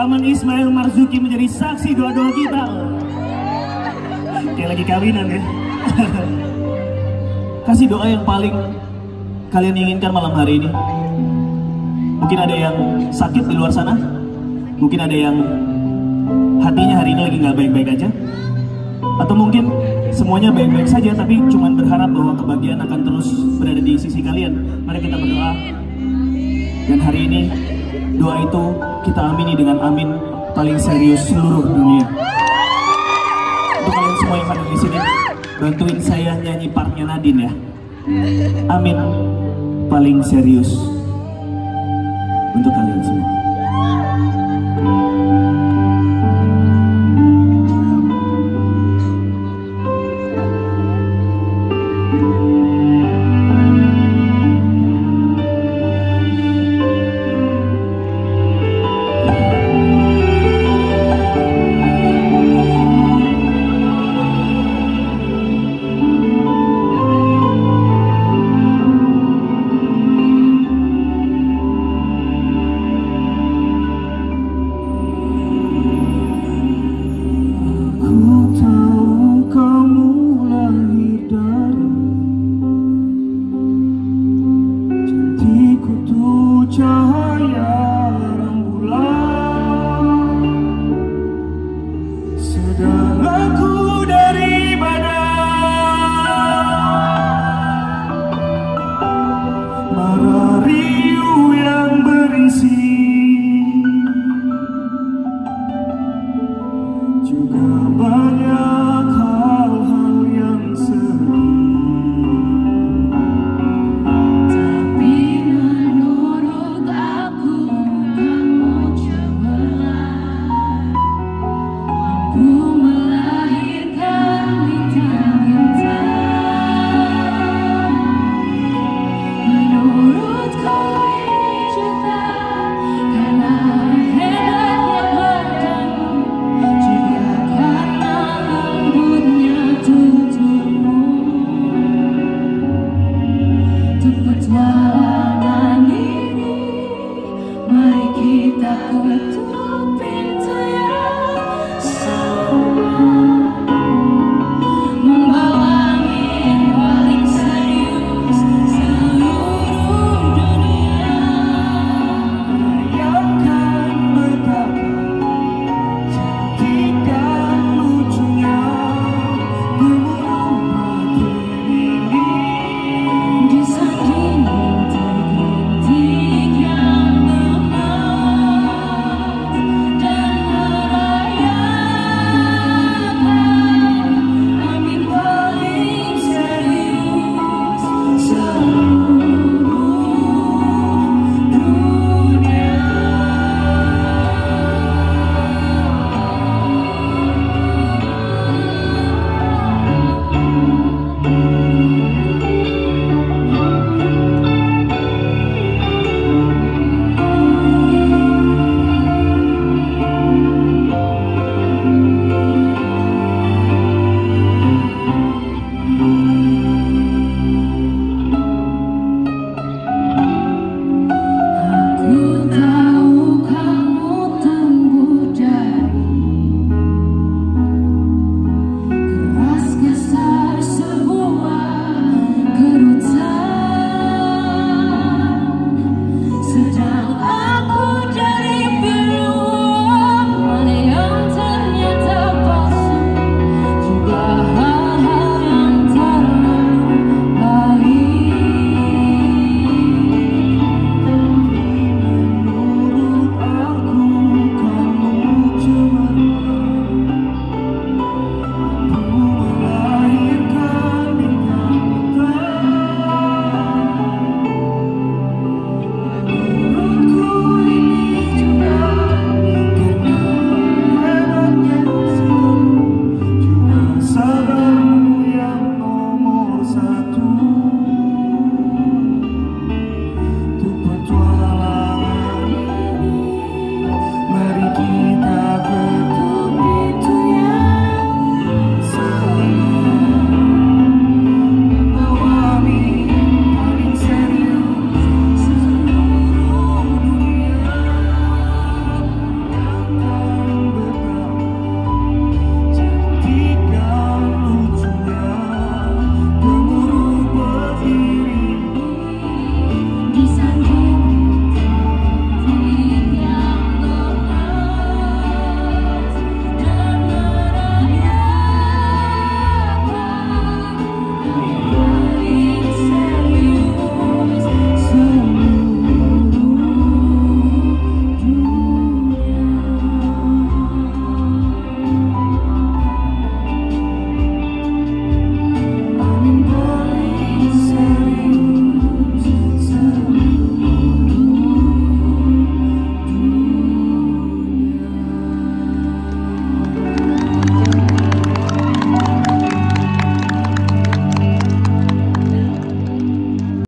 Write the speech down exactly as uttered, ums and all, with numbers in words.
Paman Ismail Marzuki menjadi saksi doa-doa kita. Kayak lagi kawinan ya. Kasih doa yang paling kalian inginkan malam hari ini. Mungkin ada yang sakit di luar sana. Mungkin ada yang hatinya hari ini lagi nggak baik-baik aja. Atau mungkin semuanya baik-baik saja, tapi cuman berharap bahwa kebahagiaan akan terus berada di sisi kalian. Mari kita berdoa. Dan hari ini doa itu kita amini dengan amin paling serius seluruh dunia. Untuk kalian semua yang ada di sini, bantuin saya nyanyi partnya Nadine ya. Amin paling serius.